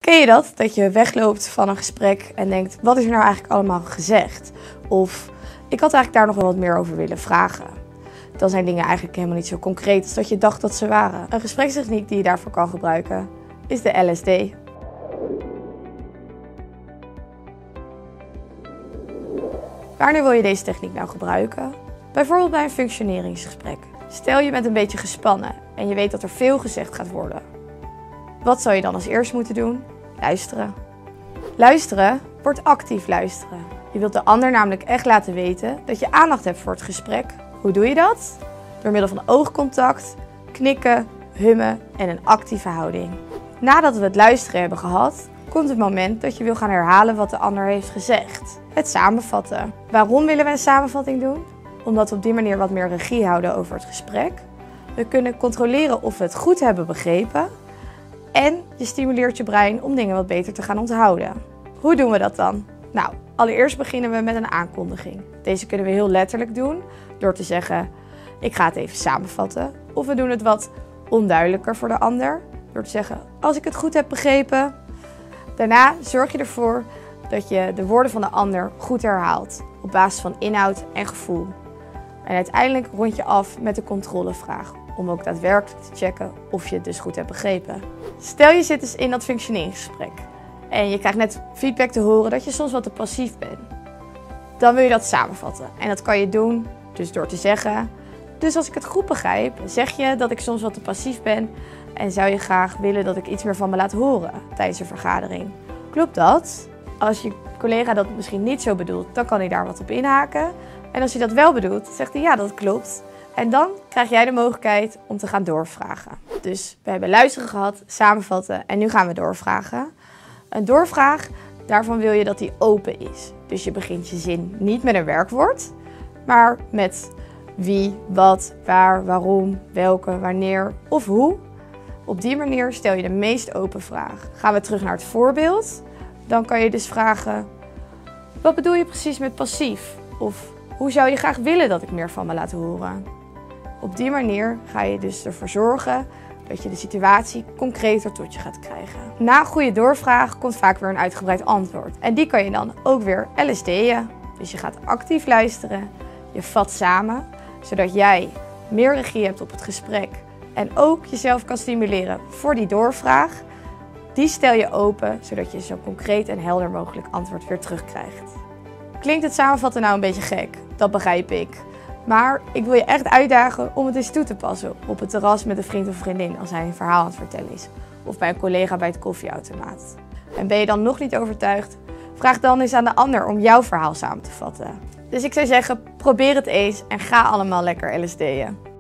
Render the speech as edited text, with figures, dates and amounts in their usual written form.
Ken je dat? Dat je wegloopt van een gesprek en denkt, wat is er nou eigenlijk allemaal gezegd? Of, ik had eigenlijk daar nog wel wat meer over willen vragen. Dan zijn dingen eigenlijk helemaal niet zo concreet als dat je dacht dat ze waren. Een gesprekstechniek die je daarvoor kan gebruiken is de LSD. Wanneer wil je deze techniek nou gebruiken? Bijvoorbeeld bij een functioneringsgesprek. Stel je bent een beetje gespannen en je weet dat er veel gezegd gaat worden. Wat zou je dan als eerst moeten doen? Luisteren. Luisteren wordt actief luisteren. Je wilt de ander namelijk echt laten weten dat je aandacht hebt voor het gesprek. Hoe doe je dat? Door middel van oogcontact, knikken, hummen en een actieve houding. Nadat we het luisteren hebben gehad, komt het moment dat je wil gaan herhalen wat de ander heeft gezegd. Het samenvatten. Waarom willen we een samenvatting doen? Omdat we op die manier wat meer regie houden over het gesprek. We kunnen controleren of we het goed hebben begrepen. En je stimuleert je brein om dingen wat beter te gaan onthouden. Hoe doen we dat dan? Nou, allereerst beginnen we met een aankondiging. Deze kunnen we heel letterlijk doen door te zeggen, ik ga het even samenvatten. Of we doen het wat onduidelijker voor de ander door te zeggen, als ik het goed heb begrepen. Daarna zorg je ervoor dat je de woorden van de ander goed herhaalt op basis van inhoud en gevoel. En uiteindelijk rond je af met de controlevraag om ook daadwerkelijk te checken of je het dus goed hebt begrepen. Stel je zit dus in dat functioneringsgesprek en je krijgt net feedback te horen dat je soms wat te passief bent. Dan wil je dat samenvatten en dat kan je doen dus door te zeggen, dus als ik het goed begrijp, zeg je dat ik soms wat te passief ben en zou je graag willen dat ik iets meer van me laat horen tijdens een vergadering. Klopt dat? Als je collega dat misschien niet zo bedoelt, dan kan hij daar wat op inhaken. En als hij dat wel bedoelt, zegt hij ja, dat klopt. En dan krijg jij de mogelijkheid om te gaan doorvragen. Dus we hebben luisteren gehad, samenvatten en nu gaan we doorvragen. Een doorvraag, daarvan wil je dat die open is. Dus je begint je zin niet met een werkwoord, maar met wie, wat, waar, waarom, welke, wanneer of hoe. Op die manier stel je de meest open vraag. Gaan we terug naar het voorbeeld, dan kan je dus vragen, wat bedoel je precies met passief? Of hoe zou je graag willen dat ik meer van me laat horen? Op die manier ga je dus ervoor zorgen dat je de situatie concreter tot je gaat krijgen. Na een goede doorvraag komt vaak weer een uitgebreid antwoord. En die kan je dan ook weer LSD'en. Dus je gaat actief luisteren, je vat samen, zodat jij meer regie hebt op het gesprek. En ook jezelf kan stimuleren voor die doorvraag. Die stel je open, zodat je zo concreet en helder mogelijk antwoord weer terugkrijgt. Klinkt het samenvatten nou een beetje gek? Dat begrijp ik. Maar ik wil je echt uitdagen om het eens toe te passen op het terras met een vriend of vriendin als hij een verhaal aan het vertellen is. Of bij een collega bij het koffieautomaat. En ben je dan nog niet overtuigd? Vraag dan eens aan de ander om jouw verhaal samen te vatten. Dus ik zou zeggen, probeer het eens en ga allemaal lekker LSD'en.